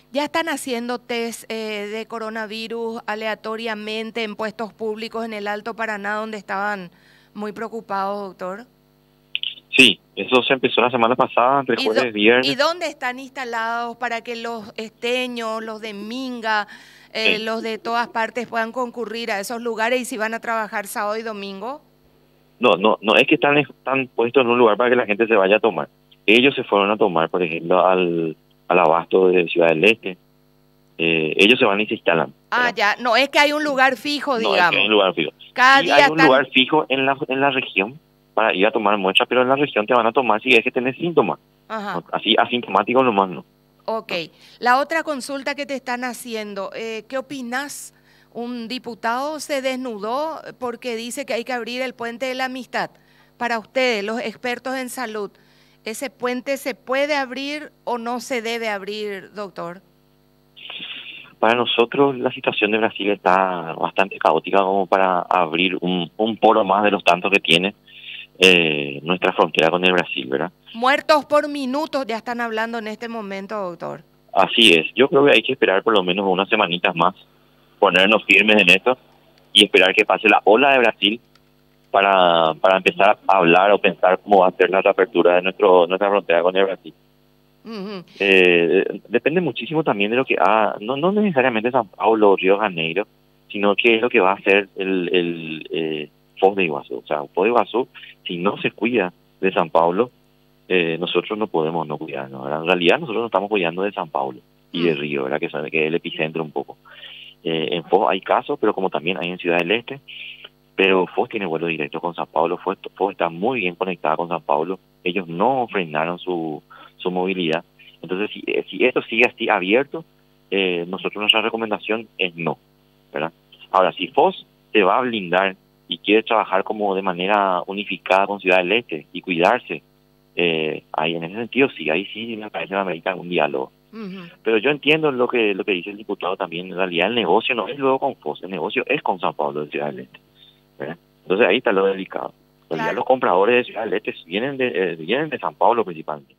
¿Ya están haciendo test de coronavirus aleatoriamente en puestos públicos en el Alto Paraná donde estaban muy preocupados, doctor? Sí, eso se empezó la semana pasada, entre ¿Y, jueves y y viernes. dónde están instalados para que los esteños, los de Minga, Sí. los de todas partes puedan concurrir a esos lugares y si van a trabajar sábado y domingo? No es que están puestos en un lugar para que la gente se vaya a tomar. Ellos se fueron a tomar, por ejemplo, al abasto de Ciudad del Este. Ellos se van y se instalan, Ah, ¿verdad? ya, no es que hay un lugar fijo, No es que hay un digamos. lugar fijo. Cada Sí día hay un están... lugar fijo en la región para ir a tomar muestras, pero en la región te van a tomar si es que tenés síntomas. Ajá. No, así asintomático nomás no. Ok. No. La otra consulta que te están haciendo, ¿qué opinas? Un diputado se desnudó porque dice que hay que abrir el puente de la amistad. Para ustedes, los expertos en salud, ¿ese puente se puede abrir o no se debe abrir, doctor? Para nosotros la situación de Brasil está bastante caótica como para abrir un poro más de los tantos que tiene nuestra frontera con el Brasil, ¿verdad? Muertos por minutos ya están hablando en este momento, doctor. Así es. Yo creo que hay que esperar por lo menos unas semanitas más, ponernos firmes en esto y esperar que pase la ola de Brasil para empezar a hablar o pensar cómo va a ser la reapertura de nuestra frontera con el Brasil. Ujú. Depende muchísimo también de lo que haga, no necesariamente San Paulo o Río de Janeiro, sino que es lo que va a hacer el Foz de Iguazú. O sea, Foz de Iguazú, si no se cuida de San Paulo, nosotros no podemos no cuidarnos, ¿verdad? En realidad nosotros nos estamos cuidando de San Paulo y de Mm. Río, ¿verdad? Que es el epicentro un poco. En Foz hay casos, pero como también hay en Ciudad del Este, pero Foz tiene vuelo directo con San Paulo, Foz está muy bien conectada con San Paulo, ellos no frenaron su movilidad. Entonces, si esto sigue así abierto, nosotros nuestra recomendación es no, ¿verdad? Ahora, si Foz se va a blindar y quiere trabajar como de manera unificada con Ciudad del Este y cuidarse, ahí en ese sentido sí, ahí sí me parece que amerita un diálogo. Ujú. Pero yo entiendo lo que dice el diputado también. En realidad el negocio no es luego con Foz, el negocio es con San Pablo de Ciudad del Este, ¿verdad? Entonces ahí está lo delicado. En realidad Claro. los compradores de Ciudad del Este vienen de San Pablo principalmente.